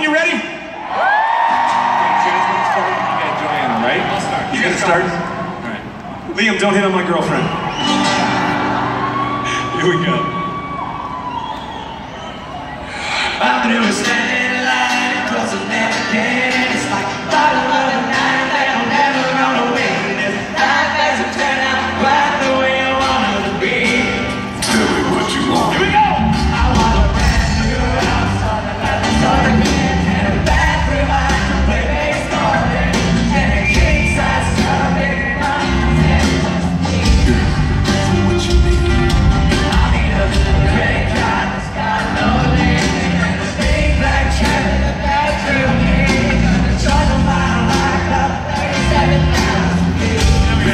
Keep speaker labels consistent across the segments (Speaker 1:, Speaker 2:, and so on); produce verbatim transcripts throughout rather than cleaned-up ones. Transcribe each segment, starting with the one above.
Speaker 1: you ready? Okay, Joanne's gonna start. You got Joanna, right? I'll start. You gonna start? All right. Liam, don't hit on my girlfriend. Here we go.
Speaker 2: I'm through standing in line across the never can. It's like a bottle of a night that'll never run away. This life doesn't turn out quite the way I want it to be.
Speaker 3: Tell me what you want.
Speaker 1: Here we go!
Speaker 2: I want a brand new house on the left side again, and a bathroom I can play baseball in, and a king size tub in my head.
Speaker 3: What you need?
Speaker 2: I need a credit card that's got no limit, and a big black chair in the bathroom here, and a charger mile like up thirty-seven thousand feet.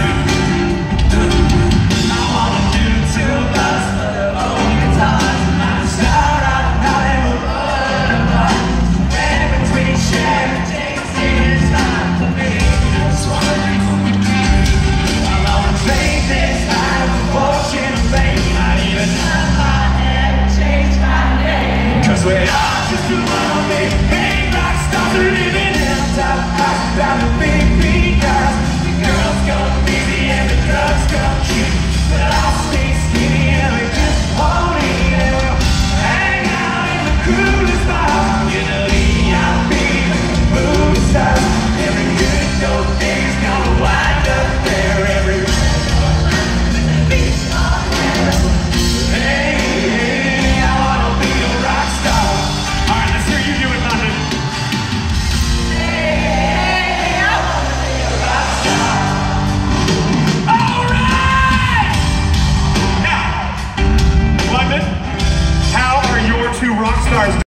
Speaker 2: I want a new tour bus for the old guitars, and I'm a star out of Hollywood Boulevard. And between sharing tickets, it's time for me. That's what I think I'm gonna do. I wanna take this time with fortune and fame. I even have my head and change my name. 'Cause we are just who wanna be.